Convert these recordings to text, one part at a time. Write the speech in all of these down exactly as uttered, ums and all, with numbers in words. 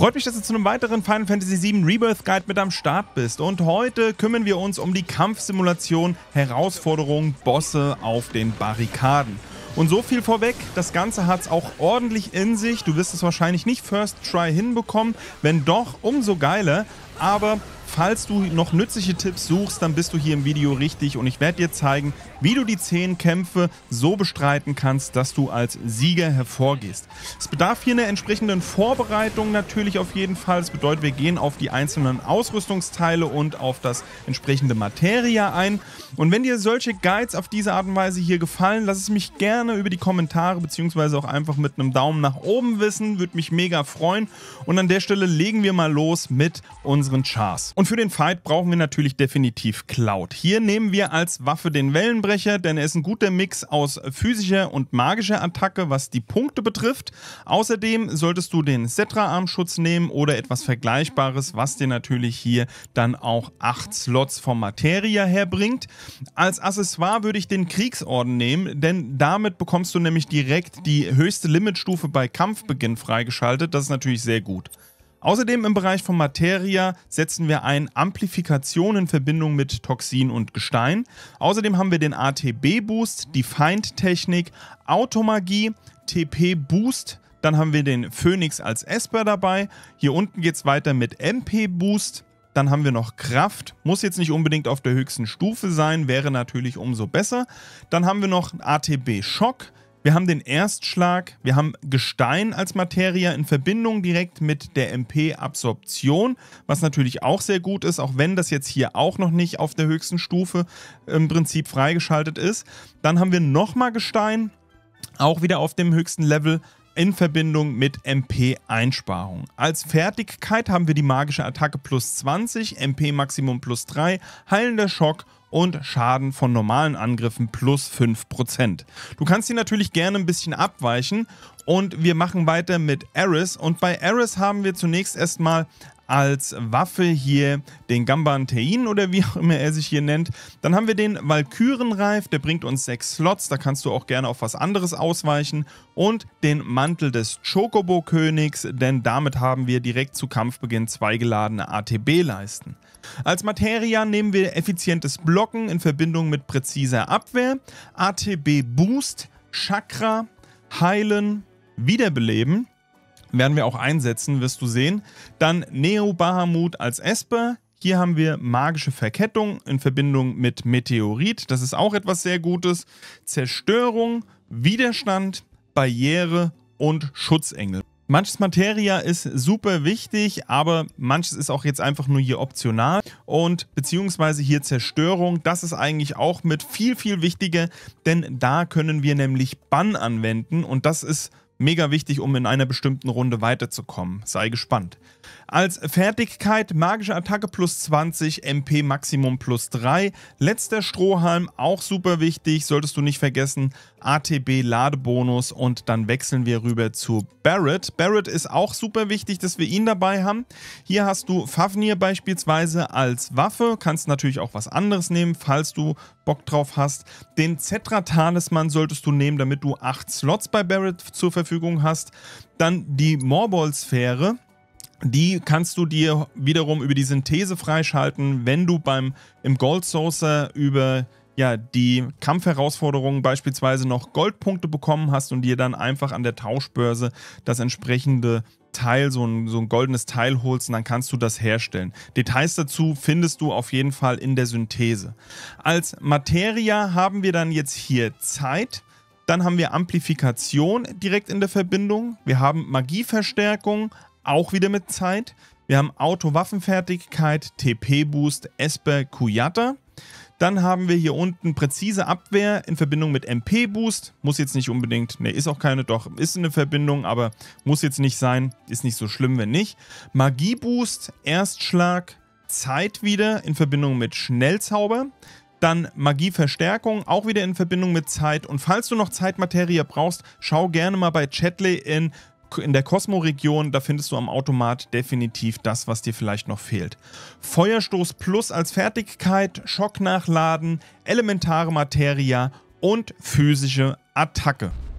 Freut mich, dass du zu einem weiteren Final Fantasy sieben Rebirth Guide mit am Start bist. Und heute kümmern wir uns um die Kampfsimulation, Herausforderungen, Bosse auf den Barrikaden. Und so viel vorweg, das Ganze hat es auch ordentlich in sich. Du wirst es wahrscheinlich nicht First Try hinbekommen, wenn doch, umso geiler. Aber falls du noch nützliche Tipps suchst, dann bist du hier im Video richtig und ich werde dir zeigen, wie du die zehn Kämpfe so bestreiten kannst, dass du als Sieger hervorgehst. Es bedarf hier einer entsprechenden Vorbereitung natürlich auf jeden Fall. Das bedeutet, wir gehen auf die einzelnen Ausrüstungsteile und auf das entsprechende Materia ein. Und wenn dir solche Guides auf diese Art und Weise hier gefallen, lass es mich gerne über die Kommentare beziehungsweise auch einfach mit einem Daumen nach oben wissen. Würde mich mega freuen. Und an der Stelle legen wir mal los mit unseren Chars. Und für den Fight brauchen wir natürlich definitiv Cloud. Hier nehmen wir als Waffe den Wellenbrecher, denn er ist ein guter Mix aus physischer und magischer Attacke, was die Punkte betrifft. Außerdem solltest du den Cetra-Armschutz nehmen oder etwas Vergleichbares, was dir natürlich hier dann auch acht Slots vom Materia herbringt. Als Accessoire würde ich den Kriegsorden nehmen, denn damit bekommst du nämlich direkt die höchste Limitstufe bei Kampfbeginn freigeschaltet. Das ist natürlich sehr gut. Außerdem im Bereich von Materia setzen wir ein Amplifikation in Verbindung mit Toxin und Gestein. Außerdem haben wir den A T B-Boost, die Feindtechnik, Automagie, T P-Boost. Dann haben wir den Phoenix als Esper dabei. Hier unten geht es weiter mit M P-Boost. Dann haben wir noch Kraft, muss jetzt nicht unbedingt auf der höchsten Stufe sein, wäre natürlich umso besser. Dann haben wir noch A T B-Schock. Wir haben den Erstschlag, wir haben Gestein als Materia in Verbindung direkt mit der M P-Absorption, was natürlich auch sehr gut ist, auch wenn das jetzt hier auch noch nicht auf der höchsten Stufe im Prinzip freigeschaltet ist. Dann haben wir nochmal Gestein, auch wieder auf dem höchsten Level in Verbindung mit M P-Einsparung. Als Fertigkeit haben wir die magische Attacke plus zwanzig, M P-Maximum plus drei, heilender Schock und Schaden von normalen Angriffen plus fünf Prozent. Du kannst hier natürlich gerne ein bisschen abweichen und wir machen weiter mit Aeris. Und bei Aeris haben wir zunächst erstmal als Waffe hier den Gambantein oder wie auch immer er sich hier nennt. Dann haben wir den Valkyrenreif, der bringt uns sechs Slots, da kannst du auch gerne auf was anderes ausweichen. Und den Mantel des Chocobo-Königs, denn damit haben wir direkt zu Kampfbeginn zwei geladene A T B-Leisten. Als Materia nehmen wir effizientes Blocken in Verbindung mit präziser Abwehr, A T B-Boost, Chakra, Heilen, Wiederbeleben. Werden wir auch einsetzen, wirst du sehen. Dann Neo Bahamut als Esper. Hier haben wir magische Verkettung in Verbindung mit Meteorit. Das ist auch etwas sehr Gutes. Zerstörung, Widerstand, Barriere und Schutzengel. Manches Materia ist super wichtig, aber manches ist auch jetzt einfach nur hier optional. Und beziehungsweise hier Zerstörung, das ist eigentlich auch mit viel, viel wichtiger, denn da können wir nämlich Bann anwenden und das ist mega wichtig, um in einer bestimmten Runde weiterzukommen. Sei gespannt. Als Fertigkeit magische Attacke plus zwanzig, M P Maximum plus drei. Letzter Strohhalm, auch super wichtig, solltest du nicht vergessen. A T B Ladebonus und dann wechseln wir rüber zu Barret. Barret ist auch super wichtig, dass wir ihn dabei haben. Hier hast du Fafnir beispielsweise als Waffe. Kannst natürlich auch was anderes nehmen, falls du Bock drauf hast. Den Cetra-Talisman solltest du nehmen, damit du acht Slots bei Barret zur Verfügung hast. Dann die Morbol-Sphäre. Die kannst du dir wiederum über die Synthese freischalten, wenn du beim im Gold Saucer über ja, die Kampfherausforderungen beispielsweise noch Goldpunkte bekommen hast und dir dann einfach an der Tauschbörse das entsprechende Teil, so ein, so ein goldenes Teil holst und dann kannst du das herstellen. Details dazu findest du auf jeden Fall in der Synthese. Als Materia haben wir dann jetzt hier Zeit. Dann haben wir Amplifikation direkt in der Verbindung. Wir haben Magieverstärkung, auch wieder mit Zeit. Wir haben Auto-Waffenfertigkeit, T P-Boost, Esper, Kuyata. Dann haben wir hier unten präzise Abwehr in Verbindung mit M P-Boost. Muss jetzt nicht unbedingt, ne, ist auch keine, doch, ist eine Verbindung, aber muss jetzt nicht sein. Ist nicht so schlimm, wenn nicht. Magie-Boost, Erstschlag, Zeit wieder in Verbindung mit Schnellzauber. Dann Magieverstärkung, auch wieder in Verbindung mit Zeit. Und falls du noch Zeitmaterie brauchst, schau gerne mal bei Chatley in in der Cosmo-Region, da findest du am Automat definitiv das, was dir vielleicht noch fehlt. Feuerstoß Plus als Fertigkeit, Schock nachladen, elementare Materia und physische Attacke.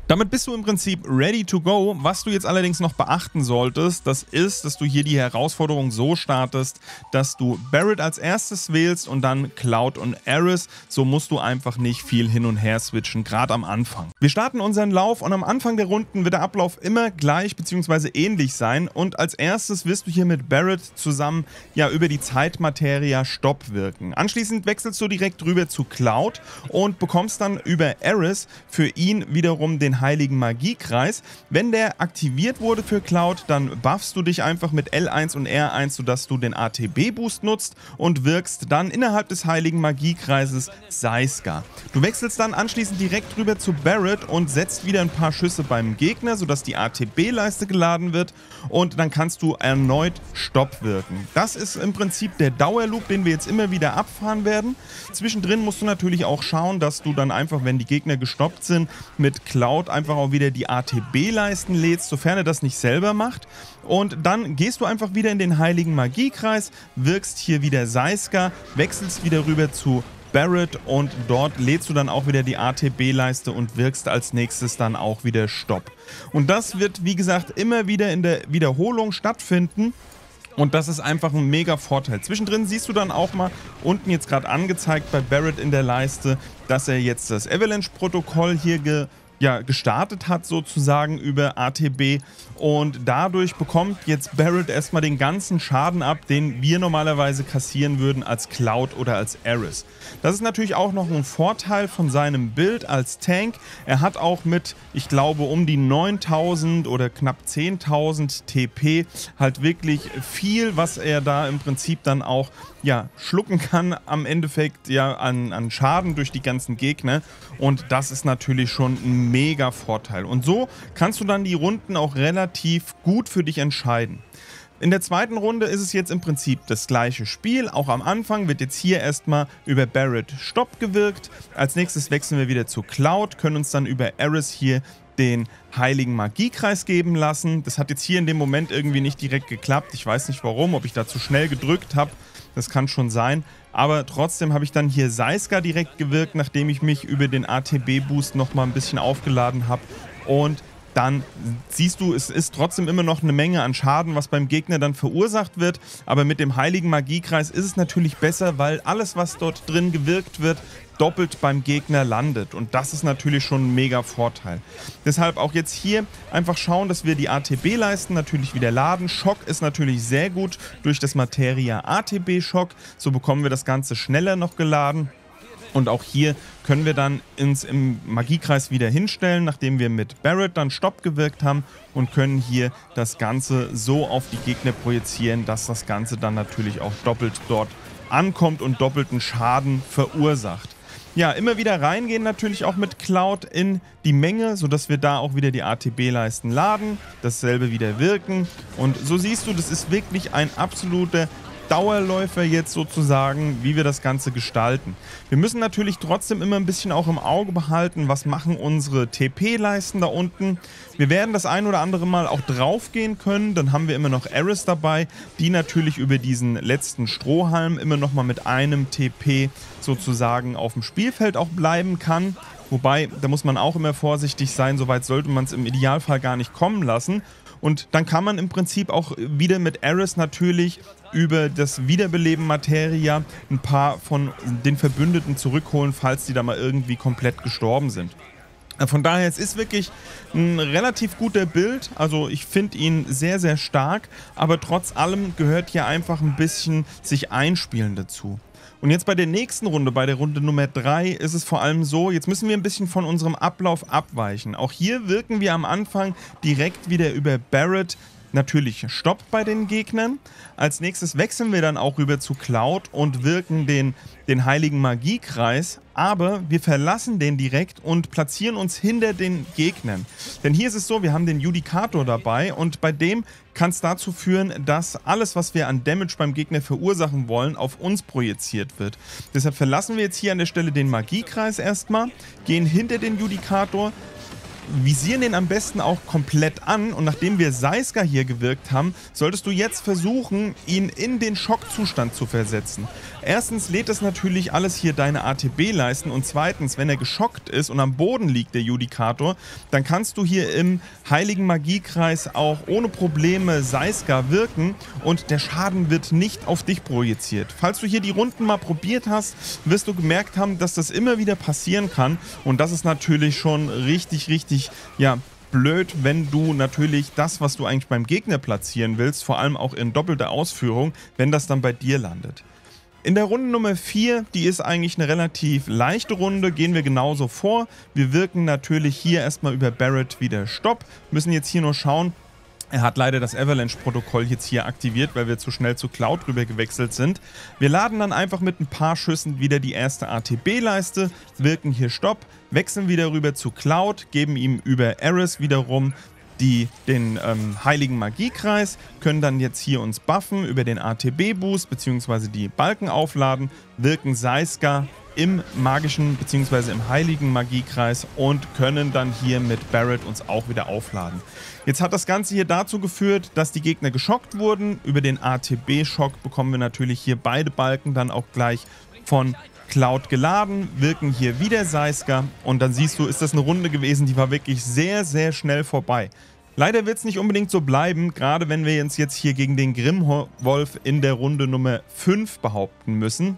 Damit bist du im Prinzip ready to go. Was du jetzt allerdings noch beachten solltest, das ist, dass du hier die Herausforderung so startest, dass du Barret als erstes wählst und dann Cloud und Aeris. So musst du einfach nicht viel hin und her switchen, gerade am Anfang. Wir starten unseren Lauf und am Anfang der Runden wird der Ablauf immer gleich bzw. ähnlich sein. Und als erstes wirst du hier mit Barret zusammen ja über die Zeitmateria Stopp wirken. Anschließend wechselst du direkt rüber zu Cloud und bekommst dann über Aeris für ihn wiederum den heiligen Magiekreis. Wenn der aktiviert wurde für Cloud, dann buffst du dich einfach mit L eins und R eins, sodass du den A T B-Boost nutzt und wirkst dann innerhalb des heiligen Magiekreises Seiska. Du wechselst dann anschließend direkt rüber zu Barret und setzt wieder ein paar Schüsse beim Gegner, sodass die A T B-Leiste geladen wird und dann kannst du erneut Stopp wirken. Das ist im Prinzip der Dauerloop, den wir jetzt immer wieder abfahren werden. Zwischendrin musst du natürlich auch schauen, dass du dann einfach, wenn die Gegner gestoppt sind, mit Cloud einfach auch wieder die A T B-Leisten lädst, sofern er das nicht selber macht. Und dann gehst du einfach wieder in den heiligen Magiekreis, wirkst hier wieder Seiska, wechselst wieder rüber zu Barret und dort lädst du dann auch wieder die A T B-Leiste und wirkst als nächstes dann auch wieder Stopp. Und das wird, wie gesagt, immer wieder in der Wiederholung stattfinden. Und das ist einfach ein mega Vorteil. Zwischendrin siehst du dann auch mal unten jetzt gerade angezeigt bei Barret in der Leiste, dass er jetzt das Avalanche-Protokoll hier ge ja, gestartet hat sozusagen über A T B und dadurch bekommt jetzt Barret erstmal den ganzen Schaden ab, den wir normalerweise kassieren würden als Cloud oder als Aeris. Das ist natürlich auch noch ein Vorteil von seinem Bild als Tank. Er hat auch mit, ich glaube, um die neuntausend oder knapp zehntausend T P halt wirklich viel, was er da im Prinzip dann auch ja, schlucken kann am Endeffekt ja an, an Schaden durch die ganzen Gegner und das ist natürlich schon ein mega Vorteil. Und so kannst du dann die Runden auch relativ gut für dich entscheiden. In der zweiten Runde ist es jetzt im Prinzip das gleiche Spiel. Auch am Anfang wird jetzt hier erstmal über Barret Stopp gewirkt. Als nächstes wechseln wir wieder zu Cloud, können uns dann über Aeris hier den heiligen Magiekreis geben lassen. Das hat jetzt hier in dem Moment irgendwie nicht direkt geklappt. Ich weiß nicht warum, ob ich da zu schnell gedrückt habe. Das kann schon sein. Aber trotzdem habe ich dann hier Seiska direkt gewirkt, nachdem ich mich über den A T B-Boost nochmal ein bisschen aufgeladen habe. Und dann siehst du, es ist trotzdem immer noch eine Menge an Schaden, was beim Gegner dann verursacht wird. Aber mit dem heiligen Magiekreis ist es natürlich besser, weil alles, was dort drin gewirkt wird, doppelt beim Gegner landet. Und das ist natürlich schon ein mega Vorteil. Deshalb auch jetzt hier einfach schauen, dass wir die A T B-Leisten natürlich wieder laden. Schock ist natürlich sehr gut durch das Materia A T B-Schock. So bekommen wir das Ganze schneller noch geladen. Und auch hier können wir dann uns im Magiekreis wieder hinstellen, nachdem wir mit Barret dann Stopp gewirkt haben und können hier das Ganze so auf die Gegner projizieren, dass das Ganze dann natürlich auch doppelt dort ankommt und doppelten Schaden verursacht. Ja, immer wieder reingehen natürlich auch mit Cloud in die Menge, sodass wir da auch wieder die A T B-Leisten laden, dasselbe wieder wirken. Und so siehst du, das ist wirklich ein absoluter Dauerläufer jetzt sozusagen, wie wir das Ganze gestalten. Wir müssen natürlich trotzdem immer ein bisschen auch im Auge behalten, was machen unsere T P-Leisten da unten. Wir werden das ein oder andere Mal auch drauf gehen können, dann haben wir immer noch Aeris dabei, die natürlich über diesen letzten Strohhalm immer noch mal mit einem T P sozusagen auf dem Spielfeld auch bleiben kann. Wobei, da muss man auch immer vorsichtig sein, soweit sollte man es im Idealfall gar nicht kommen lassen. Und dann kann man im Prinzip auch wieder mit Aeris natürlich über das Wiederbeleben Materia ein paar von den Verbündeten zurückholen, falls die da mal irgendwie komplett gestorben sind. Von daher, es ist wirklich ein relativ guter Bild, also ich finde ihn sehr, sehr stark, aber trotz allem gehört hier einfach ein bisschen sich einspielen dazu. Und jetzt bei der nächsten Runde, bei der Runde Nummer drei, ist es vor allem so, jetzt müssen wir ein bisschen von unserem Ablauf abweichen. Auch hier wirken wir am Anfang direkt wieder über Barret natürlich Stopp bei den Gegnern. Als nächstes wechseln wir dann auch rüber zu Cloud und wirken den, den heiligen Magiekreis, aber wir verlassen den direkt und platzieren uns hinter den Gegnern. Denn hier ist es so, wir haben den Judikator dabei und bei dem kann es dazu führen, dass alles, was wir an Damage beim Gegner verursachen wollen, auf uns projiziert wird. Deshalb verlassen wir jetzt hier an der Stelle den Magiekreis erstmal, gehen hinter den Judikator, visieren den am besten auch komplett an und nachdem wir Seiska hier gewirkt haben, solltest du jetzt versuchen, ihn in den Schockzustand zu versetzen. Erstens lädt es natürlich alles hier deine A T B-Leisten und zweitens, wenn er geschockt ist und am Boden liegt, der Judikator, dann kannst du hier im Heiligen Magiekreis auch ohne Probleme Seiska wirken und der Schaden wird nicht auf dich projiziert. Falls du hier die Runden mal probiert hast, wirst du gemerkt haben, dass das immer wieder passieren kann und das ist natürlich schon richtig, richtig ja, blöd, wenn du natürlich das, was du eigentlich beim Gegner platzieren willst, vor allem auch in doppelter Ausführung, wenn das dann bei dir landet. In der Runde Nummer vier, die ist eigentlich eine relativ leichte Runde, gehen wir genauso vor. Wir wirken natürlich hier erstmal über Barret wieder Stopp, müssen jetzt hier nur schauen. Er hat leider das Avalanche-Protokoll jetzt hier aktiviert, weil wir zu schnell zu Cloud rüber gewechselt sind. Wir laden dann einfach mit ein paar Schüssen wieder die erste A T B-Leiste, wirken hier Stopp, wechseln wieder rüber zu Cloud, geben ihm über Eris wiederum die, den ähm, Heiligen Magiekreis, können dann jetzt hier uns buffen über den A T B-Boost bzw. die Balken aufladen, wirken Seiska im magischen bzw. im Heiligen Magiekreis und können dann hier mit Barret uns auch wieder aufladen. Jetzt hat das Ganze hier dazu geführt, dass die Gegner geschockt wurden. Über den A T B-Schock bekommen wir natürlich hier beide Balken dann auch gleich von Cloud geladen, wirken hier wieder Seiska und dann siehst du, ist das eine Runde gewesen, die war wirklich sehr, sehr schnell vorbei. Leider wird es nicht unbedingt so bleiben, gerade wenn wir uns jetzt hier gegen den Grimwolf in der Runde Nummer fünf behaupten müssen.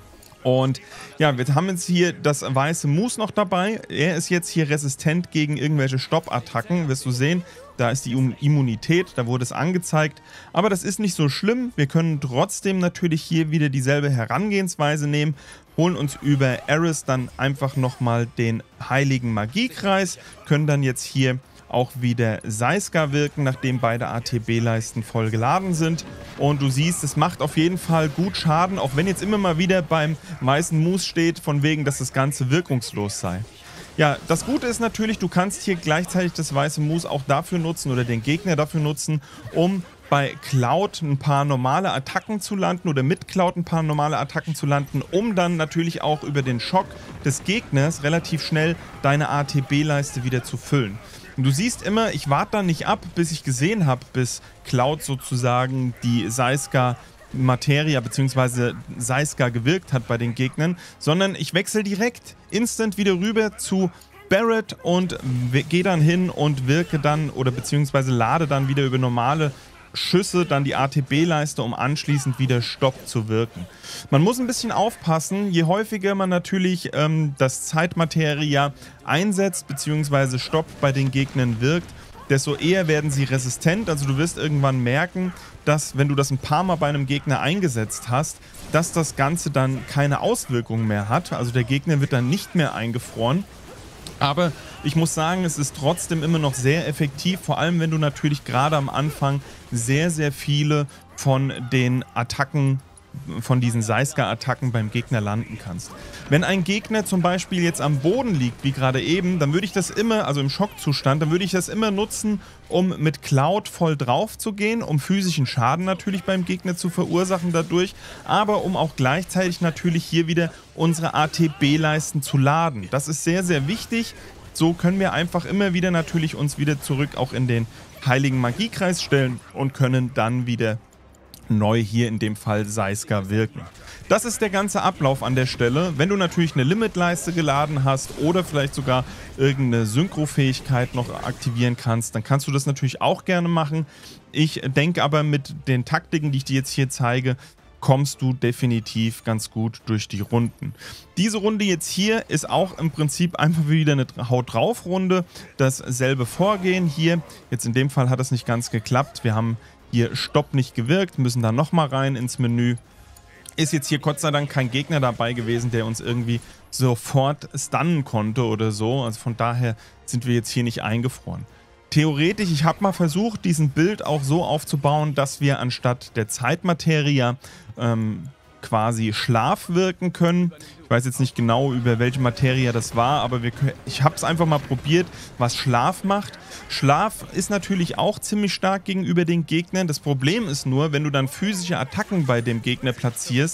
Und ja, wir haben jetzt hier das weiße Moose noch dabei. Er ist jetzt hier resistent gegen irgendwelche Stoppattacken, wirst du sehen. Da ist die Immunität, da wurde es angezeigt. Aber das ist nicht so schlimm. Wir können trotzdem natürlich hier wieder dieselbe Herangehensweise nehmen. Holen uns über Eris dann einfach nochmal den Heiligen Magiekreis. Können dann jetzt hier auch wieder Seiska wirken, nachdem beide A T B-Leisten voll geladen sind. Und du siehst, es macht auf jeden Fall gut Schaden, auch wenn jetzt immer mal wieder beim weißen Moose steht, von wegen, dass das Ganze wirkungslos sei. Ja, das Gute ist natürlich, du kannst hier gleichzeitig das weiße Moose auch dafür nutzen oder den Gegner dafür nutzen, um bei Cloud ein paar normale Attacken zu landen oder mit Cloud ein paar normale Attacken zu landen, um dann natürlich auch über den Schock des Gegners relativ schnell deine A T B-Leiste wieder zu füllen. Und du siehst immer, ich warte dann nicht ab, bis ich gesehen habe, bis Cloud sozusagen die Seiska Materia bzw. Seiska gewirkt hat bei den Gegnern, sondern ich wechsle direkt instant wieder rüber zu Barret und gehe dann hin und wirke dann oder beziehungsweise lade dann wieder über normale Schüsse dann die A T B-Leiste, um anschließend wieder Stopp zu wirken. Man muss ein bisschen aufpassen, je häufiger man natürlich ähm, das Zeitmateria einsetzt bzw. Stopp bei den Gegnern wirkt, desto eher werden sie resistent. Also du wirst irgendwann merken, dass wenn du das ein paar Mal bei einem Gegner eingesetzt hast, dass das Ganze dann keine Auswirkungen mehr hat. Also der Gegner wird dann nicht mehr eingefroren. Aber ich muss sagen, es ist trotzdem immer noch sehr effektiv, vor allem wenn du natürlich gerade am Anfang sehr, sehr viele von den Attacken, von diesen Seiska-Attacken beim Gegner landen kannst. Wenn ein Gegner zum Beispiel jetzt am Boden liegt, wie gerade eben, dann würde ich das immer, also im Schockzustand, dann würde ich das immer nutzen, um mit Cloud voll drauf zu gehen, um physischen Schaden natürlich beim Gegner zu verursachen dadurch, aber um auch gleichzeitig natürlich hier wieder unsere A T B-Leisten zu laden. Das ist sehr, sehr wichtig. So können wir einfach immer wieder natürlich uns wieder zurück auch in den Heiligen Magiekreis stellen und können dann wieder neu hier in dem Fall Seiska wirken. Das ist der ganze Ablauf an der Stelle. Wenn du natürlich eine Limitleiste geladen hast oder vielleicht sogar irgendeine Synchrofähigkeit noch aktivieren kannst, dann kannst du das natürlich auch gerne machen. Ich denke aber, mit den Taktiken, die ich dir jetzt hier zeige, kommst du definitiv ganz gut durch die Runden. Diese Runde jetzt hier ist auch im Prinzip einfach wieder eine Haut drauf Runde. Dasselbe Vorgehen hier. Jetzt in dem Fall hat es nicht ganz geklappt. Wir haben hier Stopp nicht gewirkt, müssen da nochmal rein ins Menü. Ist jetzt hier Gott sei Dank kein Gegner dabei gewesen, der uns irgendwie sofort stunnen konnte oder so. Also von daher sind wir jetzt hier nicht eingefroren. Theoretisch, ich habe mal versucht, diesen Bild auch so aufzubauen, dass wir anstatt der Zeitmateria ähm, quasi Schlaf wirken können. Ich weiß jetzt nicht genau, über welche Materia das war, aber wir, ich habe es einfach mal probiert, was Schlaf macht. Schlaf ist natürlich auch ziemlich stark gegenüber den Gegnern. Das Problem ist nur, wenn du dann physische Attacken bei dem Gegner platzierst,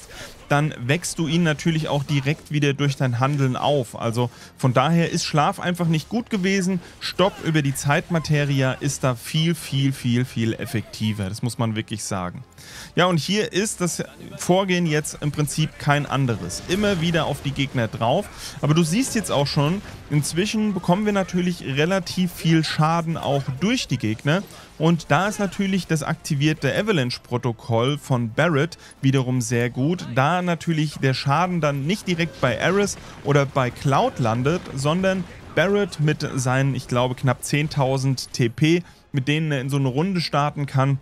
dann wächst du ihn natürlich auch direkt wieder durch dein Handeln auf. Also von daher ist Schlaf einfach nicht gut gewesen. Stopp über die Zeitmateria ist da viel, viel, viel, viel effektiver. Das muss man wirklich sagen. Ja, und hier ist das Vorgehen jetzt im Prinzip kein anderes. Immer wieder auf die Gegner drauf. Aber du siehst jetzt auch schon, inzwischen bekommen wir natürlich relativ viel Schaden auch durch die Gegner. Und da ist natürlich das aktivierte Avalanche-Protokoll von Barret wiederum sehr gut, da natürlich der Schaden dann nicht direkt bei Ares oder bei Cloud landet, sondern Barret mit seinen, ich glaube, knapp zehntausend T P, mit denen er in so eine Runde starten kann,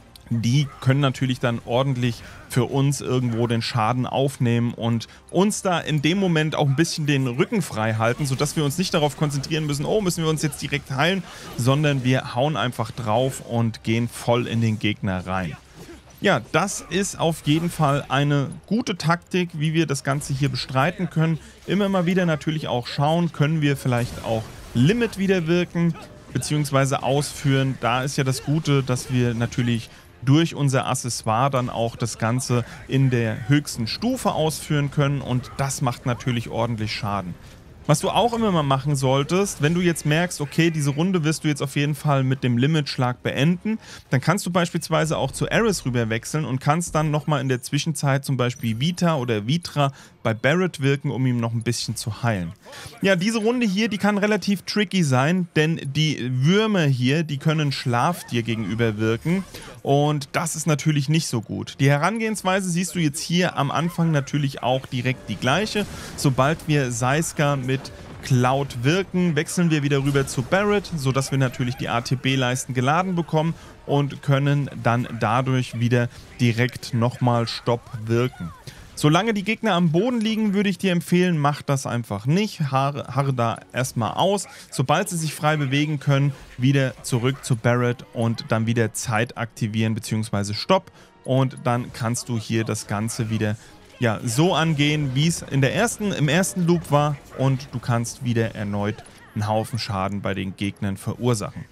die können natürlich dann ordentlich für uns irgendwo den Schaden aufnehmen und uns da in dem Moment auch ein bisschen den Rücken frei halten, sodass wir uns nicht darauf konzentrieren müssen, oh, müssen wir uns jetzt direkt heilen, sondern wir hauen einfach drauf und gehen voll in den Gegner rein. Ja, das ist auf jeden Fall eine gute Taktik, wie wir das Ganze hier bestreiten können. Immer mal wieder natürlich auch schauen, können wir vielleicht auch Limit wieder wirken, beziehungsweise ausführen. Da ist ja das Gute, dass wir natürlich durch unser Accessoire dann auch das Ganze in der höchsten Stufe ausführen können und das macht natürlich ordentlich Schaden. Was du auch immer mal machen solltest, wenn du jetzt merkst, okay, diese Runde wirst du jetzt auf jeden Fall mit dem Limitschlag beenden, dann kannst du beispielsweise auch zu Ares rüber wechseln und kannst dann nochmal in der Zwischenzeit zum Beispiel Vita oder Vitra bei Barret wirken, um ihm noch ein bisschen zu heilen. Ja, diese Runde hier, die kann relativ tricky sein, denn die Würmer hier, die können Schlaf dir gegenüber wirken und das ist natürlich nicht so gut. Die Herangehensweise siehst du jetzt hier am Anfang natürlich auch direkt die gleiche. Sobald wir Seiska mit Cloud wirken, wechseln wir wieder rüber zu Barret, sodass wir natürlich die A T B-Leisten geladen bekommen und können dann dadurch wieder direkt nochmal Stopp wirken. Solange die Gegner am Boden liegen, würde ich dir empfehlen, mach das einfach nicht. Harre, harre da erstmal aus. Sobald sie sich frei bewegen können, wieder zurück zu Barret und dann wieder Zeit aktivieren bzw. Stopp. Und dann kannst du hier das Ganze wieder ja, so angehen, wie es in der ersten, im ersten Loop war. Und du kannst wieder erneut einen Haufen Schaden bei den Gegnern verursachen.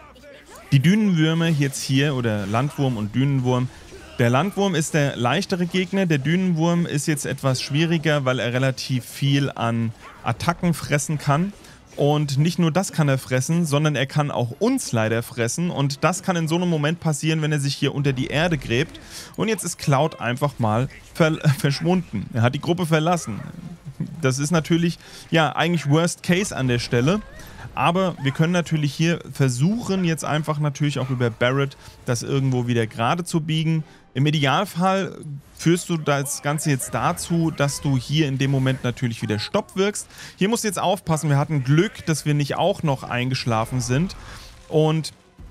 Die Dünenwürmer jetzt hier, oder Landwurm und Dünenwurm. Der Landwurm ist der leichtere Gegner, der Dünenwurm ist jetzt etwas schwieriger, weil er relativ viel an Attacken fressen kann. Und nicht nur das kann er fressen, sondern er kann auch uns leider fressen. Und das kann in so einem Moment passieren, wenn er sich hier unter die Erde gräbt. Und jetzt ist Cloud einfach mal ver verschwunden. Er hat die Gruppe verlassen. Das ist natürlich, ja, eigentlich Worst Case an der Stelle. Aber wir können natürlich hier versuchen, jetzt einfach natürlich auch über Barret das irgendwo wieder gerade zu biegen. Im Idealfall führst du das Ganze jetzt dazu, dass du hier in dem Moment natürlich wieder Stopp wirkst. Hier musst du jetzt aufpassen, wir hatten Glück, dass wir nicht auch noch eingeschlafen sind. Und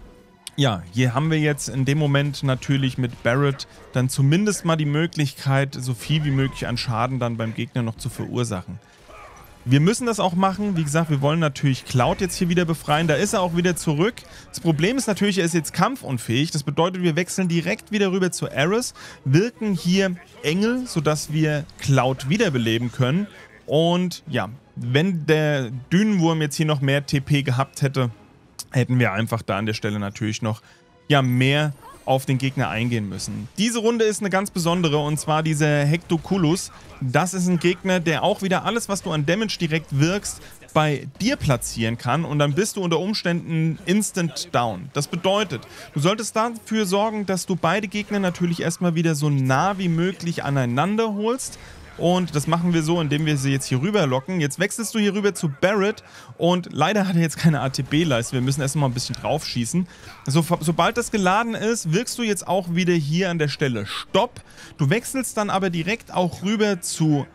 ja, hier haben wir jetzt in dem Moment natürlich mit Barret dann zumindest mal die Möglichkeit, so viel wie möglich an Schaden dann beim Gegner noch zu verursachen. Wir müssen das auch machen. Wie gesagt, wir wollen natürlich Cloud jetzt hier wieder befreien. Da ist er auch wieder zurück. Das Problem ist natürlich, er ist jetzt kampfunfähig. Das bedeutet, wir wechseln direkt wieder rüber zu Ares, wirken hier Engel, sodass wir Cloud wiederbeleben können. Und ja, wenn der Dünenwurm jetzt hier noch mehr T P gehabt hätte, hätten wir einfach da an der Stelle natürlich noch ja, mehr auf den Gegner eingehen müssen. Diese Runde ist eine ganz besondere und zwar dieser Hectoculus. Das ist ein Gegner, der auch wieder alles, was du an Damage direkt wirkst, bei dir platzieren kann und dann bist du unter Umständen instant down. Das bedeutet, du solltest dafür sorgen, dass du beide Gegner natürlich erstmal wieder so nah wie möglich aneinander holst. Und das machen wir so, indem wir sie jetzt hier rüber locken. Jetzt wechselst du hier rüber zu Barret und leider hat er jetzt keine A T B-Leiste. Wir müssen erstmal ein bisschen drauf schießen. So, sobald das geladen ist, wirkst du jetzt auch wieder hier an der Stelle Stopp. Du wechselst dann aber direkt auch rüber zu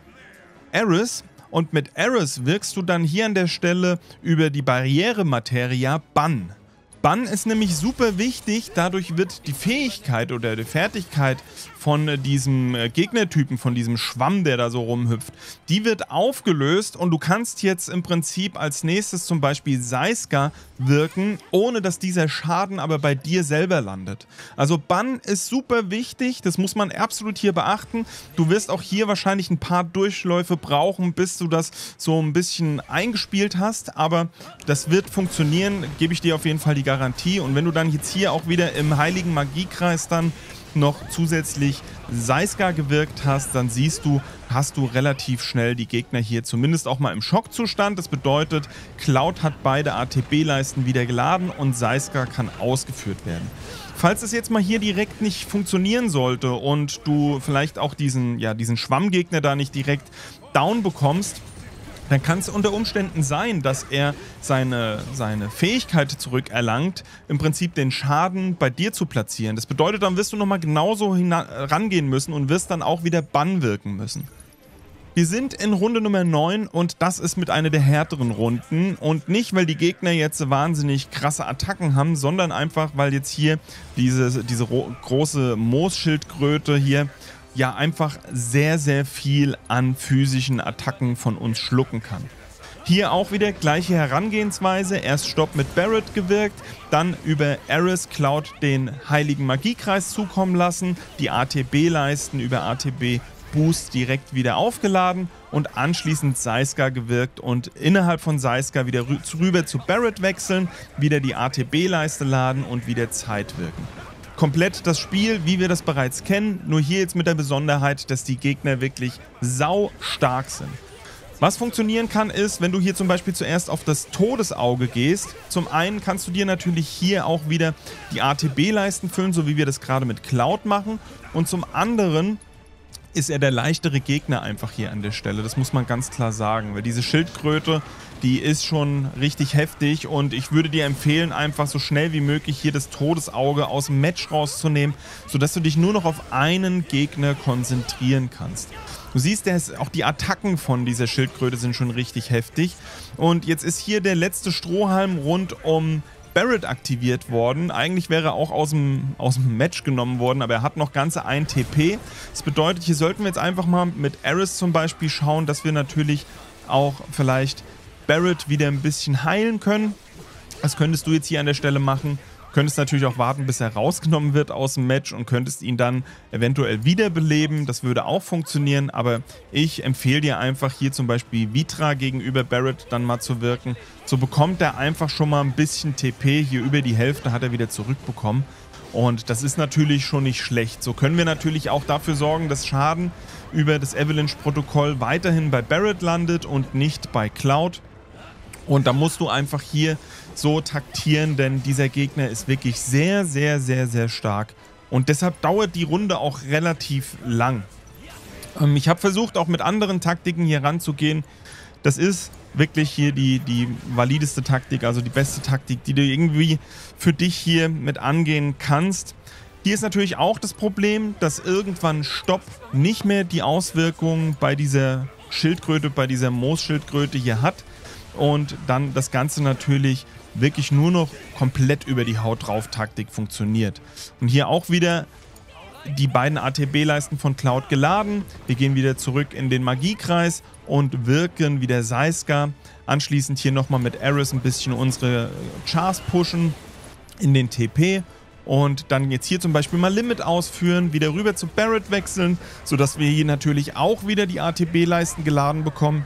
Ares und mit Ares wirkst du dann hier an der Stelle über die Barriere-Materia Bann. Bann ist nämlich super wichtig, dadurch wird die Fähigkeit oder die Fertigkeit von diesem Gegnertypen, von diesem Schwamm, der da so rumhüpft, die wird aufgelöst und du kannst jetzt im Prinzip als nächstes zum Beispiel Seiska wirken, ohne dass dieser Schaden aber bei dir selber landet. Also Bann ist super wichtig, das muss man absolut hier beachten. Du wirst auch hier wahrscheinlich ein paar Durchläufe brauchen, bis du das so ein bisschen eingespielt hast, aber das wird funktionieren, gebe ich dir auf jeden Fall die Garantie. Und wenn du dann jetzt hier auch wieder im heiligen Magiekreis dann noch zusätzlich Seiska gewirkt hast, dann siehst du, hast du relativ schnell die Gegner hier zumindest auch mal im Schockzustand. Das bedeutet, Cloud hat beide A T B-Leisten wieder geladen und Seiska kann ausgeführt werden. Falls es jetzt mal hier direkt nicht funktionieren sollte und du vielleicht auch diesen, ja, diesen Schwammgegner da nicht direkt down bekommst, dann kann es unter Umständen sein, dass er seine, seine Fähigkeit zurückerlangt, im Prinzip den Schaden bei dir zu platzieren. Das bedeutet, dann wirst du nochmal genauso rangehen müssen und wirst dann auch wieder Bann wirken müssen. Wir sind in Runde Nummer neun und das ist mit einer der härteren Runden und nicht, weil die Gegner jetzt wahnsinnig krasse Attacken haben, sondern einfach, weil jetzt hier diese, diese große Moosschildkröte hier ja einfach sehr, sehr viel an physischen Attacken von uns schlucken kann. Hier auch wieder gleiche Herangehensweise, erst Stopp mit Barret gewirkt, dann über Ares Cloud den heiligen Magiekreis zukommen lassen, die A T B-Leisten über A T B Boost direkt wieder aufgeladen und anschließend Seiska gewirkt und innerhalb von Seiska wieder rü rüber zu Barret wechseln, wieder die A T B-Leiste laden und wieder Zeit wirken. Komplett das Spiel, wie wir das bereits kennen, nur hier jetzt mit der Besonderheit, dass die Gegner wirklich sau stark sind. Was funktionieren kann, ist, wenn du hier zum Beispiel zuerst auf das Todesauge gehst. Zum einen kannst du dir natürlich hier auch wieder die A T B-Leisten füllen, so wie wir das gerade mit Cloud machen. Und zum anderen ist er der leichtere Gegner einfach hier an der Stelle. Das muss man ganz klar sagen, weil diese Schildkröte, die ist schon richtig heftig und ich würde dir empfehlen, einfach so schnell wie möglich hier das Todesauge aus dem Match rauszunehmen, sodass du dich nur noch auf einen Gegner konzentrieren kannst. Du siehst, auch die Attacken von dieser Schildkröte sind schon richtig heftig und jetzt ist hier der letzte Strohhalm rund um Barret aktiviert worden. Eigentlich wäre er auch aus dem, aus dem Match genommen worden, aber er hat noch ganze ein T P. Das bedeutet, hier sollten wir jetzt einfach mal mit Ares zum Beispiel schauen, dass wir natürlich auch vielleicht Barret wieder ein bisschen heilen können. Das könntest du jetzt hier an der Stelle machen. Könntest natürlich auch warten, bis er rausgenommen wird aus dem Match und könntest ihn dann eventuell wiederbeleben. Das würde auch funktionieren, aber ich empfehle dir einfach hier zum Beispiel Vitra gegenüber Barret dann mal zu wirken. So bekommt er einfach schon mal ein bisschen T P. Hier über die Hälfte hat er wieder zurückbekommen. Und das ist natürlich schon nicht schlecht. So können wir natürlich auch dafür sorgen, dass Schaden über das Avalanche-Protokoll weiterhin bei Barret landet und nicht bei Cloud. Und da musst du einfach hier so taktieren, denn dieser Gegner ist wirklich sehr, sehr, sehr, sehr stark. Und deshalb dauert die Runde auch relativ lang. Ähm, ich habe versucht, auch mit anderen Taktiken hier ranzugehen. Das ist wirklich hier die, die valideste Taktik, also die beste Taktik, die du irgendwie für dich hier mit angehen kannst. Hier ist natürlich auch das Problem, dass irgendwann Stopp nicht mehr die Auswirkungen bei dieser Schildkröte, bei dieser Moosschildkröte hier hat. Und dann das Ganze natürlich wirklich nur noch komplett über die Haut drauf Taktik funktioniert. Und hier auch wieder die beiden A T B-Leisten von Cloud geladen. Wir gehen wieder zurück in den Magiekreis und wirken wieder Seiska. Anschließend hier nochmal mit Ares ein bisschen unsere Chars pushen in den T P. Und dann jetzt hier zum Beispiel mal Limit ausführen, wieder rüber zu Barret wechseln, sodass wir hier natürlich auch wieder die A T B-Leisten geladen bekommen.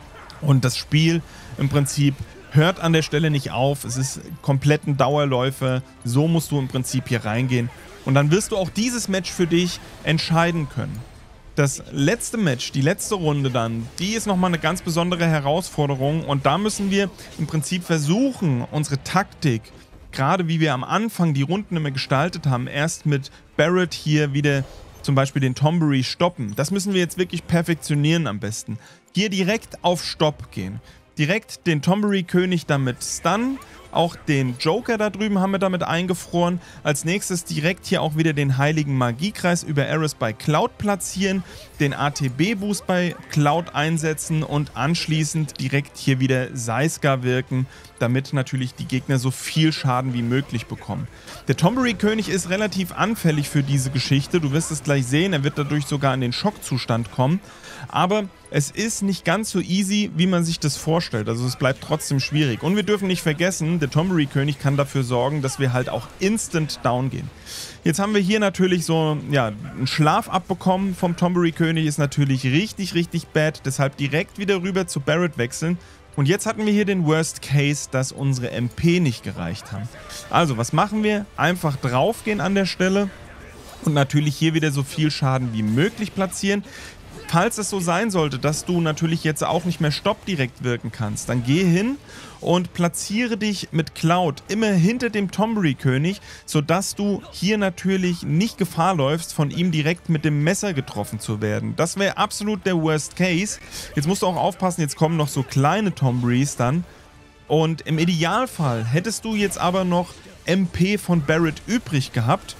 Und das Spiel im Prinzip hört an der Stelle nicht auf. Es ist komplett ein Dauerläufer. So musst du im Prinzip hier reingehen. Und dann wirst du auch dieses Match für dich entscheiden können. Das letzte Match, die letzte Runde dann, die ist nochmal eine ganz besondere Herausforderung. Und da müssen wir im Prinzip versuchen, unsere Taktik, gerade wie wir am Anfang die Runden immer gestaltet haben, erst mit Barret hier wieder zum Beispiel den Tombury stoppen. Das müssen wir jetzt wirklich perfektionieren am besten. Hier direkt auf Stopp gehen. Direkt den Tombury-König damit stunnen. Auch den Joker da drüben haben wir damit eingefroren. Als nächstes direkt hier auch wieder den heiligen Magiekreis über Ares bei Cloud platzieren. Den A T B-Boost bei Cloud einsetzen und anschließend direkt hier wieder Seiska wirken, damit natürlich die Gegner so viel Schaden wie möglich bekommen. Der Tombury-König ist relativ anfällig für diese Geschichte. Du wirst es gleich sehen, er wird dadurch sogar in den Schockzustand kommen. Aber es ist nicht ganz so easy, wie man sich das vorstellt. Also es bleibt trotzdem schwierig. Und wir dürfen nicht vergessen, der Tombury-König kann dafür sorgen, dass wir halt auch instant down gehen. Jetzt haben wir hier natürlich so, ja, einen Schlaf abbekommen vom Tombury-König, ist natürlich richtig, richtig bad. Deshalb direkt wieder rüber zu Barret wechseln. Und jetzt hatten wir hier den Worst Case, dass unsere M P nicht gereicht haben. Also, was machen wir? Einfach draufgehen an der Stelle und natürlich hier wieder so viel Schaden wie möglich platzieren. Falls es so sein sollte, dass du natürlich jetzt auch nicht mehr Stopp direkt wirken kannst, dann geh hin und platziere dich mit Cloud immer hinter dem Tomberry-König, sodass du hier natürlich nicht Gefahr läufst, von ihm direkt mit dem Messer getroffen zu werden. Das wäre absolut der Worst Case. Jetzt musst du auch aufpassen, jetzt kommen noch so kleine Tomberries dann. Und im Idealfall hättest du jetzt aber noch M P von Barret übrig gehabt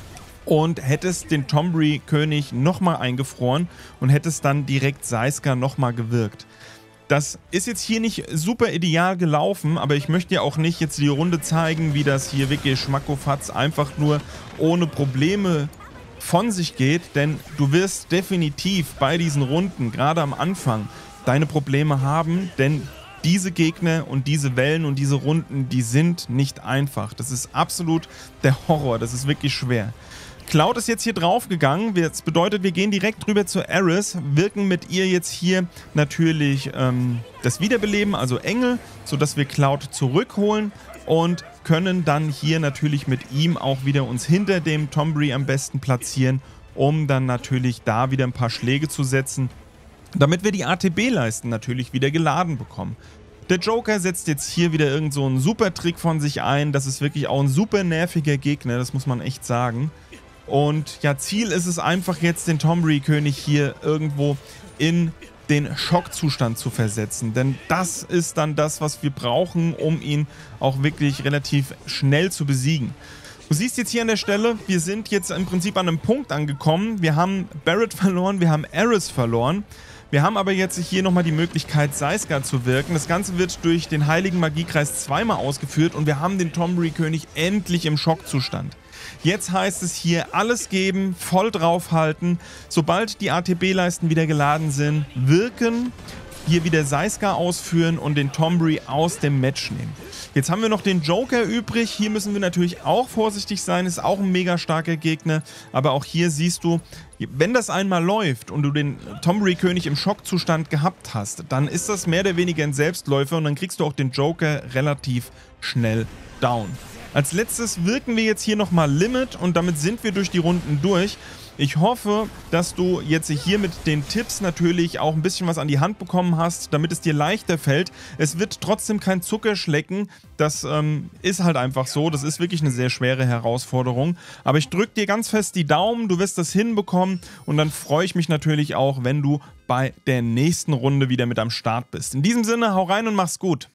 und hättest den Tomberry-König nochmal eingefroren und hättest dann direkt Seiska nochmal gewirkt. Das ist jetzt hier nicht super ideal gelaufen, aber ich möchte ja auch nicht jetzt die Runde zeigen, wie das hier wirklich schmackofatz einfach nur ohne Probleme von sich geht, denn du wirst definitiv bei diesen Runden, gerade am Anfang, deine Probleme haben, denn diese Gegner und diese Wellen und diese Runden, die sind nicht einfach. Das ist absolut der Horror, das ist wirklich schwer. Cloud ist jetzt hier drauf gegangen, das bedeutet, wir gehen direkt rüber zu Eris, wirken mit ihr jetzt hier natürlich ähm, das Wiederbeleben, also Engel, sodass wir Cloud zurückholen und können dann hier natürlich mit ihm auch wieder uns hinter dem Tomberry am besten platzieren, um dann natürlich da wieder ein paar Schläge zu setzen, damit wir die A T B-Leisten natürlich wieder geladen bekommen. Der Joker setzt jetzt hier wieder irgend so einen super Trick von sich ein, das ist wirklich auch ein super nerviger Gegner, das muss man echt sagen. Und ja, Ziel ist es einfach jetzt, den Tomberry-König hier irgendwo in den Schockzustand zu versetzen. Denn das ist dann das, was wir brauchen, um ihn auch wirklich relativ schnell zu besiegen. Du siehst jetzt hier an der Stelle, wir sind jetzt im Prinzip an einem Punkt angekommen. Wir haben Barret verloren, wir haben Eris verloren. Wir haben aber jetzt hier nochmal die Möglichkeit, Seiska zu wirken. Das Ganze wird durch den Heiligen Magiekreis zweimal ausgeführt und wir haben den Tomberry-König endlich im Schockzustand. Jetzt heißt es hier alles geben, voll draufhalten. Sobald die A T B-Leisten wieder geladen sind, wirken, hier wieder Seiska ausführen und den Tomberry aus dem Match nehmen. Jetzt haben wir noch den Joker übrig. Hier müssen wir natürlich auch vorsichtig sein. Ist auch ein mega starker Gegner. Aber auch hier siehst du, wenn das einmal läuft und du den Tomberry-König im Schockzustand gehabt hast, dann ist das mehr oder weniger ein Selbstläufer und dann kriegst du auch den Joker relativ schnell down. Als letztes wirken wir jetzt hier nochmal Limit und damit sind wir durch die Runden durch. Ich hoffe, dass du jetzt hier mit den Tipps natürlich auch ein bisschen was an die Hand bekommen hast, damit es dir leichter fällt. Es wird trotzdem kein Zuckerschlecken, das ähm, ist halt einfach so, das ist wirklich eine sehr schwere Herausforderung. Aber ich drücke dir ganz fest die Daumen, du wirst das hinbekommen und dann freue ich mich natürlich auch, wenn du bei der nächsten Runde wieder mit am Start bist. In diesem Sinne, hau rein und mach's gut.